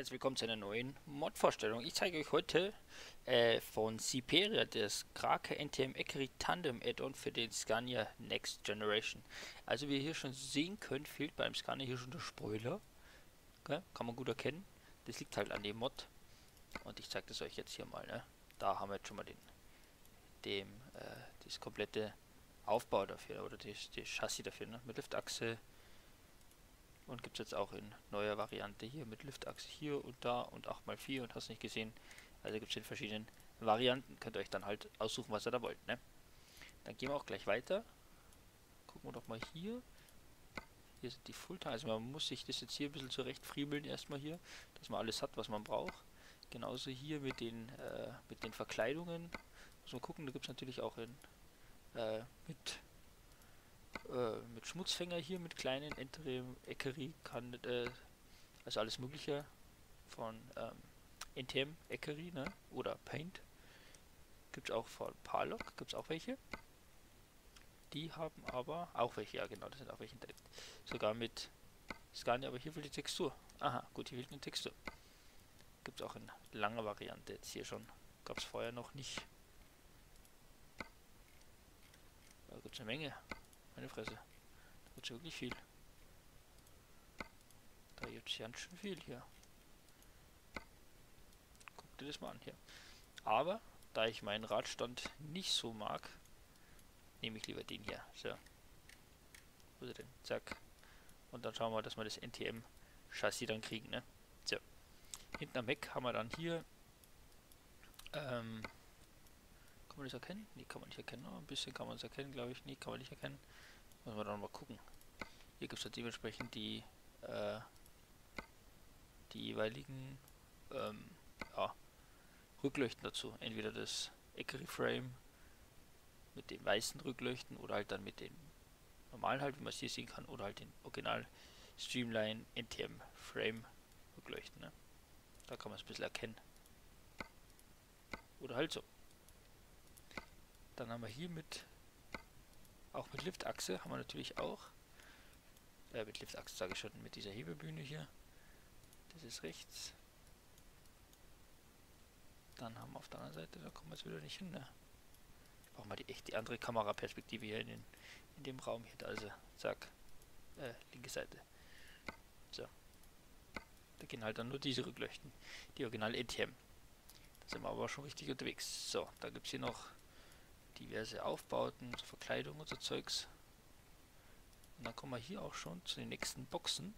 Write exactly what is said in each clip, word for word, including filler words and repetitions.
Herzlich willkommen zu einer neuen Mod-Vorstellung. Ich zeige euch heute äh, von Siperia das Krake N T M Ekery Tandem Add-on für den Scania Next Generation. Also wie ihr hier schon sehen könnt, fehlt beim Scania hier schon der Spoiler. Okay? Kann man gut erkennen. Das liegt halt an dem Mod. Und ich zeige das euch jetzt hier mal. Ne? Da haben wir jetzt schon mal den, dem, äh, das komplette Aufbau dafür oder das, das Chassis dafür, ne? Mit Liftachse. Und gibt es jetzt auch in neuer Variante hier mit Liftachse hier und da und acht mal vier und hast nicht gesehen. Also gibt es in verschiedenen Varianten. Könnt ihr euch dann halt aussuchen, was ihr da wollt. Ne? Dann gehen wir auch gleich weiter. Gucken wir doch mal hier. Hier sind die Fulltime. Also man muss sich das jetzt hier ein bisschen zurechtfriemeln erstmal hier, dass man alles hat, was man braucht. Genauso hier mit den, äh, mit den Verkleidungen. Muss man gucken, da gibt es natürlich auch in äh, mit Äh, mit Schmutzfänger hier, mit kleinen Interim, Ekery, kann, äh, also alles mögliche von ähm, N T M, Ekery, ne? Oder Paint. Gibt es auch von Parlock, gibt es auch welche. Die haben aber auch welche, ja genau, das sind auch welche hinterlegt. Sogar mit Scania, aber hier fehlt die Textur. Aha, gut, hier fehlt eine Textur. Gibt es auch in langer Variante jetzt hier schon. Gab es vorher noch nicht. Da gibt es eine Menge. Meine Fresse. Da wird wirklich viel. Da gibt es ganz schön viel hier. Guck dir das mal an hier. Aber, da ich meinen Radstand nicht so mag, nehme ich lieber den hier. So. Wo ist er denn? Zack. Und dann schauen wir, dass wir das N T M-Chassis dann kriegen, ne? So. Hinten am Heck haben wir dann hier. Ähm. Kann man das erkennen? Nee, kann man nicht erkennen. Oh, ein bisschen kann man es erkennen, glaube ich. Nee, kann man nicht erkennen. Müssen wir dann mal gucken. Hier gibt es halt dementsprechend die, äh, die jeweiligen, ähm, ja, Rückleuchten dazu. Entweder das Ekery Frame mit den weißen Rückleuchten oder halt dann mit den normalen halt, wie man es hier sehen kann, oder halt den Original Streamline N T M Frame Rückleuchten. Ne? Da kann man es ein bisschen erkennen. Oder halt so. Dann haben wir hier mit, auch mit Liftachse haben wir natürlich auch, äh, mit Liftachse sage ich schon, mit dieser Hebebühne hier. Das ist rechts. Dann haben wir auf der anderen Seite, da kommen wir jetzt wieder nicht hin, ne? Ich brauche mal die echt die andere Kameraperspektive hier in, den, in dem Raum hier. Also, zack. Äh, linke Seite. So. Da gehen halt dann nur diese Rückleuchten. Die original N T M. Da sind wir aber schon richtig unterwegs. So, da gibt es hier noch diverse Aufbauten, so Verkleidung und so Zeugs. Und dann kommen wir hier auch schon zu den nächsten Boxen.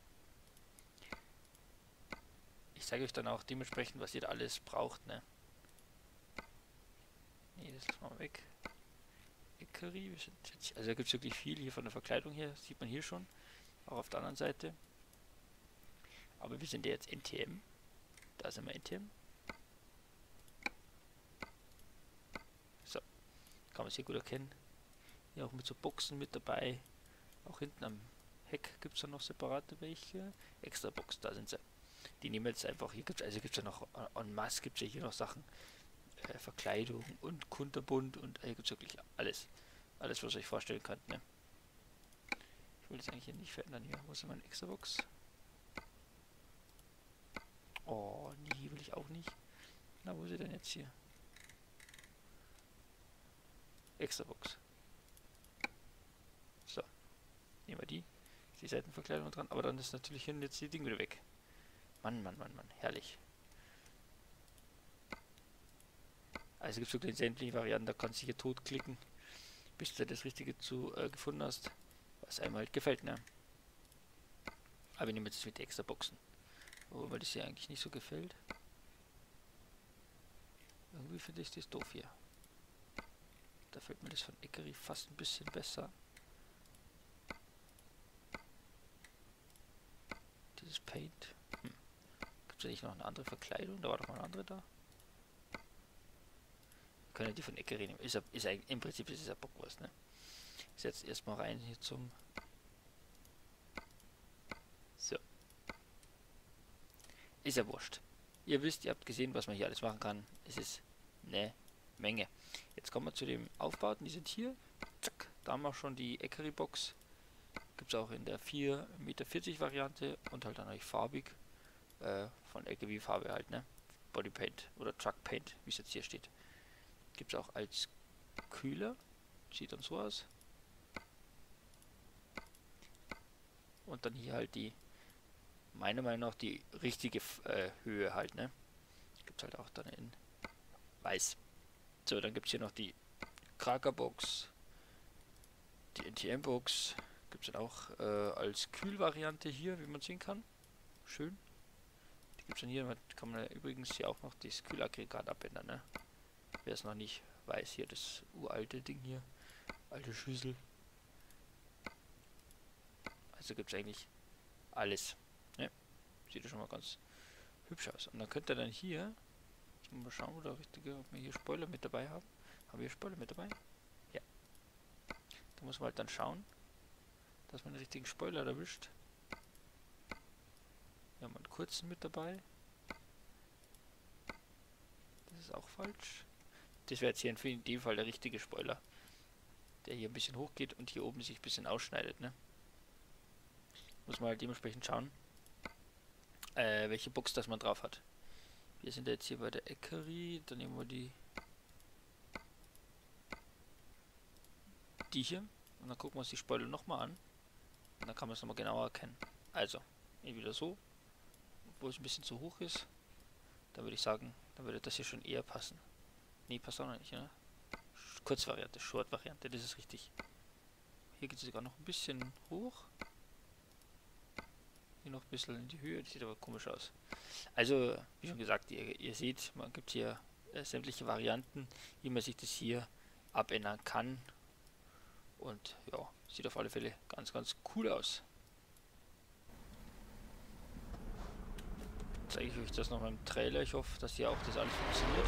Ich zeige euch dann auch dementsprechend, was ihr da alles braucht, ne? Ne, das lassen wir mal weg. Ekery, wir sind jetzt, also da gibt es wirklich viel hier von der Verkleidung her, sieht man hier schon. Auch auf der anderen Seite. Aber wir sind ja jetzt N T M. Da sind wir N T M. So, kann man es hier gut erkennen. Hier auch mit so Boxen mit dabei. Auch hinten am Heck gibt es dann noch separate welche. Extra Box, da sind sie. Die nehmen wir jetzt einfach, hier gibt es, also gibt es ja noch en masse, gibt es ja hier noch Sachen. Äh, Verkleidung und Kunterbund und hier gibt es wirklich alles. Alles, was ihr euch vorstellen könnt, ne? Ich will das eigentlich hier nicht verändern hier. Wo ist denn meine extra Box? Oh, nee, will ich auch nicht. Na, wo ist sie denn jetzt hier? Extra Box. So. Nehmen wir die. Ist die Seitenverkleidung dran. Aber dann ist natürlich hin jetzt die Ding wieder weg. Mann, Mann, Mann, Mann. Herrlich. Also gibt es wirklich sämtliche Varianten. Da kannst du hier totklicken, bis du das Richtige zu äh, gefunden hast. Was einem halt gefällt, ne? Aber wir nehmen jetzt mit extra Boxen. Wobei das hier eigentlich nicht so gefällt. Irgendwie finde ich das doof hier. Da fällt mir das von Ekery fast ein bisschen besser. Dieses Paint. Hm. Gibt es da nicht noch eine andere Verkleidung? Da war doch mal eine andere da. Wir können ja die von Ekery nehmen. Ist, ja, ist ja, im Prinzip ist es ja Bockwurst, ne? Ich setze erstmal rein hier zum... So. Ist ja wurscht. Ihr wisst, ihr habt gesehen, was man hier alles machen kann. Es ist eine Menge. Jetzt kommen wir zu den Aufbauten. Die sind hier. Zack. Da haben wir schon die Ekery Box. Gibt es auch in der vier Meter vierzig Variante und halt dann euch farbig. äh, von L K W-Farbe halt, ne? Bodypaint oder Truck Paint, wie es jetzt hier steht. Gibt es auch als Kühler. Sieht dann so aus. Und dann hier halt die, meiner Meinung nach, die richtige äh, Höhe halt, ne? Gibt es halt auch dann in weiß. So, dann gibt es hier noch die Kraka-Box, die N T M-Box. Gibt es dann auch äh, als Kühlvariante hier, wie man sehen kann. Schön. Die gibt es dann hier, kann man übrigens hier auch noch das Kühlaggregat abändern, ne? Wer es noch nicht weiß, hier das uralte Ding hier. Alte Schüssel. Also gibt es eigentlich alles. Ne? Sieht ja schon mal ganz hübsch aus. Und dann könnt ihr dann hier, mal schauen, wo der richtige, ob wir hier Spoiler mit dabei haben. Haben wir Spoiler mit dabei? Ja. Da muss man halt dann schauen, dass man den richtigen Spoiler erwischt. Wir haben einen kurzen mit dabei. Das ist auch falsch. Das wäre jetzt hier in dem Fall der richtige Spoiler. Der hier ein bisschen hoch geht und hier oben sich ein bisschen ausschneidet, ne? Muss man halt dementsprechend schauen, äh, welche Box das man drauf hat. Wir sind jetzt hier bei der Eckery, dann nehmen wir die die hier und dann gucken wir uns die Spoiler nochmal an und dann kann man es nochmal genauer erkennen. Also, entweder so, wo es ein bisschen zu hoch ist, dann würde ich sagen, dann würde das hier schon eher passen. Nee, passt auch noch nicht, ne? Kurzvariante, Short-Variante, das ist richtig. Hier geht es sogar noch ein bisschen hoch. Hier noch ein bisschen in die Höhe, das sieht aber komisch aus. Also, wie schon gesagt, ihr, ihr seht, man gibt hier äh, sämtliche Varianten, wie man sich das hier abändern kann. Und ja, sieht auf alle Fälle ganz, ganz cool aus. Jetzt zeige ich euch das noch mal im Trailer. Ich hoffe, dass hier auch das alles funktioniert.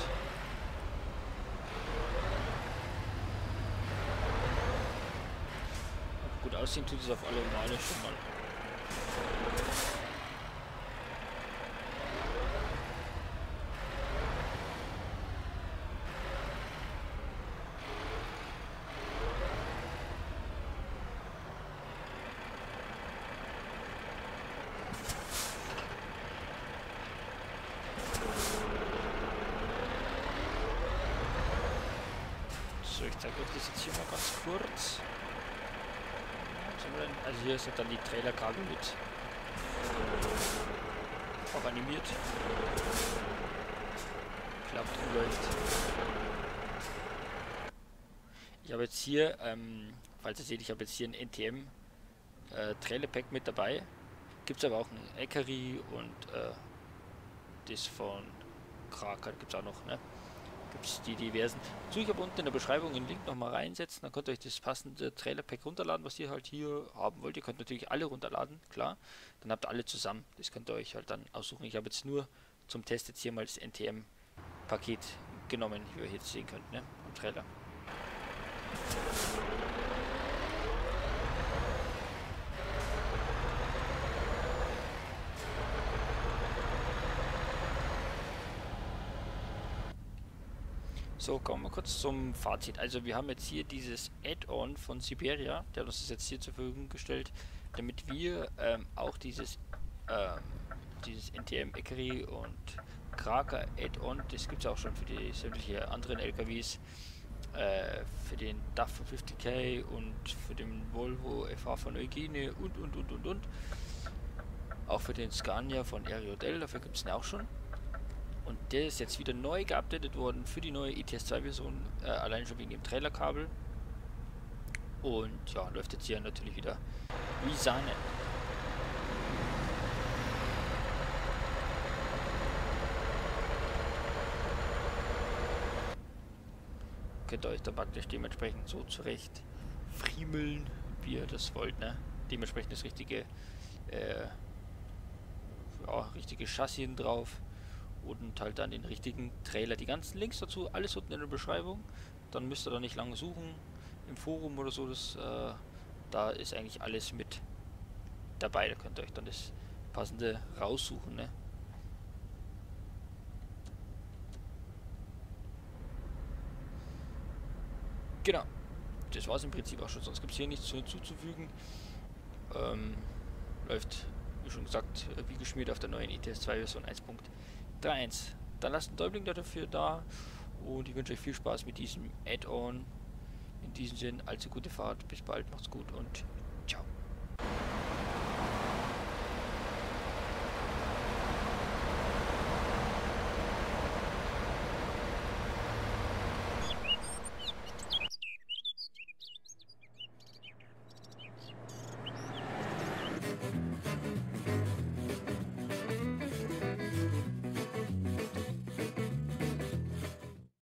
Gut aussehen tut es auf alle Male schon mal. So, ich zeige euch das jetzt hier mal ganz kurz. Also hier sind dann die Trailerkabel mit auch animiert. Klappt und läuft. Ich habe jetzt hier, ähm, falls ihr seht, ich habe jetzt hier ein N T M äh, Trailer Pack mit dabei. Gibt es aber auch ein Eckery und äh, das von Kraka gibt es auch noch, ne? Gibt es die diversen. So, ich habe unten in der Beschreibung einen Link nochmal reinsetzen, dann könnt ihr euch das passende Trailer Pack runterladen, was ihr halt hier haben wollt. Ihr könnt natürlich alle runterladen, klar. Dann habt ihr alle zusammen. Das könnt ihr euch halt dann aussuchen. Ich habe jetzt nur zum Test jetzt hier mal das N T M Paket genommen, wie ihr jetzt sehen könnt, ne? Am Trailer. So, kommen wir kurz zum Fazit. Also wir haben jetzt hier dieses Add-on von Siberia, der hat uns das jetzt hier zur Verfügung gestellt, damit wir ähm, auch dieses, ähm, dieses N T M Eckery und Kraka Add-on, das gibt es auch schon für die sämtliche anderen L K Ws, äh, für den D A F von fünfzig K und für den Volvo F H von Eugene und und und und und. Auch für den Scania von Ariodel, dafür gibt es ihn auch schon. Und der ist jetzt wieder neu geupdatet worden für die neue E T S zwei Version, äh, allein schon wegen dem Trailerkabel. Und ja, läuft jetzt hier natürlich wieder wie Sahne. Könnt ihr euch da praktisch dementsprechend so zurecht friemeln, wie ihr das wollt, ne? Dementsprechend das richtige, äh, ja, richtige Chassis drauf. Und halt dann den richtigen Trailer. Die ganzen Links dazu, alles unten in der Beschreibung. Dann müsst ihr da nicht lange suchen im Forum oder so. Das, äh, da ist eigentlich alles mit dabei. Da könnt ihr euch dann das passende raussuchen, ne? Genau. Das war es im Prinzip auch schon. Sonst gibt es hier nichts hinzuzufügen. Ähm, läuft wie schon gesagt, wie geschmiert auf der neuen I T S zwei Version eins Punkt eins. Dann lasst einen Däumling dafür da und ich wünsche euch viel Spaß mit diesem Add-on. In diesem Sinn, allzu gute Fahrt, bis bald, macht's gut und